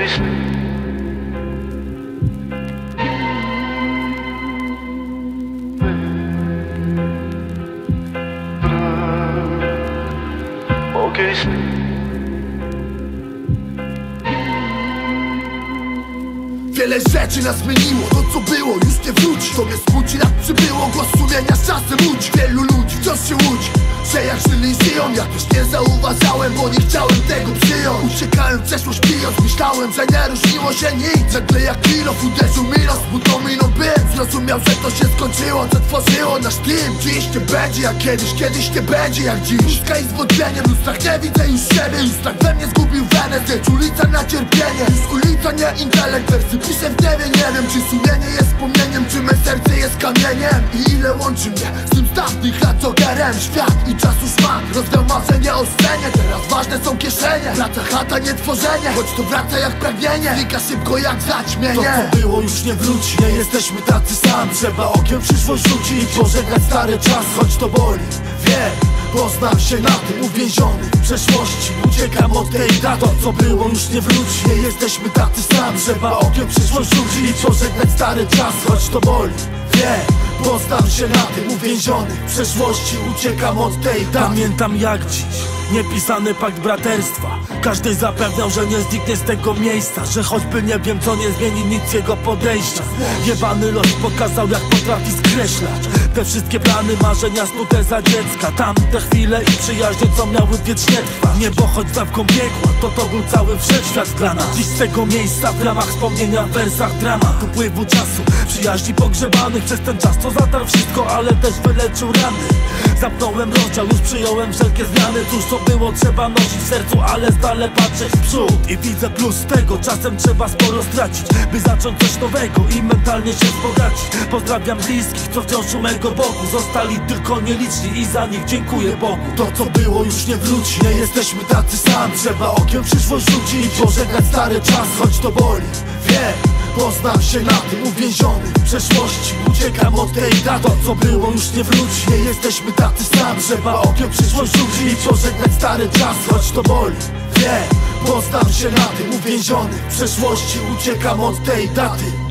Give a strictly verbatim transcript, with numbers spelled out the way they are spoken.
Wiele rzeczy nas zmieniło, to co było już nie wróci. Tobie smuci, lat przybyło, głos sumienia z czasem łudzi. Wielu ludzi wciąż się łudzi, że jak żyli żyją. Ja też nie zauważałem, bo nie chciałem tego przyjąć. Uciekałem w przeszłość pijąc, myślałem, że nie różniło się nic. Nagle jak kilo uderzył mi los, smutną miną bym zrozumiał, że to się skończyło, co tworzyło nasz team. Dziś nie będzie jak kiedyś, kiedyś nie będzie jak dziś. Pustka i zwodnienie, w lustrach nie widzę już siebie. Już tak we mnie zgubił wenę, zdjęć ulica na cierpienie. Już ulica nie intelekt, wersy piszę w gniewie. Nie wiem, czy sumienie jest wspomnieniem, czy me serce jest kamieniem. I ile łączy mnie z tym z dawnych lat jokerem. Świat i czas już ma, rozwiał marzenie o scenie. Teraz ważne są kieszenie, praca, chata, nie tworzenie. Choć to wraca jak pragnienie, znika szybko jak zaćmienie. To co było już nie wróci, nie jesteśmy tacy sami. Trzeba okiem przyszłość rzucić i pożegnać stary czas. Choć to boli, wiem, poznam się na tym. Uwięziony w przeszłości, uciekam od tej daty. To co było już nie wróci, nie jesteśmy tacy sami. Trzeba okiem przyszłość rzucić i pożegnać stary czas. Choć to boli, wiem, poznam się na tym. Uwięziony w przeszłości, uciekam od tej daty. Pamiętam jak dziś niepisany pakt braterstwa. Każdy zapewniał, że nie zniknie z tego miejsca, że choćby nie wiem co, nie zmieni nic jego podejścia. Jebany los pokazał, jak potrafi skreślać te wszystkie plany, marzenia snute za dziecka. Tamte chwile i przyjaźnie, co miały wiecznie trwać. Niebo choć zawką biegła, to to był cały wszechświat dla nas. Dziś z tego miejsca w ramach wspomnienia, w wersach dramatu, upływu czasu, przyjaźni pogrzebanych przez ten czas, co zatarł wszystko, ale też wyleczył rany. Zamknąłem rozdział, już przyjąłem wszelkie zmiany. Cóż to było, trzeba nosić w sercu, ale z dala patrzeć w przód. I widzę plus tego, czasem trzeba sporo stracić, by zacząć coś nowego i mentalnie się wzbogacić. Pozdrawiam bliskich, co wciąż u mego boku zostali tylko nieliczni i za nich dziękuję Bogu. To co było już nie wróci, nie jesteśmy tacy sami. Trzeba okiem przyszłość rzucić i pożegnać stary czas. Choć to boli, wiem, poznam się na tym. Uwięziony w przeszłości, uciekam od tej daty. To co było już nie wróci, nie jesteśmy tacy sami. Trzeba okiem przyszłość rzucić i pożegnać stary czas. Choć to boli, wiem, poznam się na tym. Uwięziony w przeszłości, uciekam od tej daty.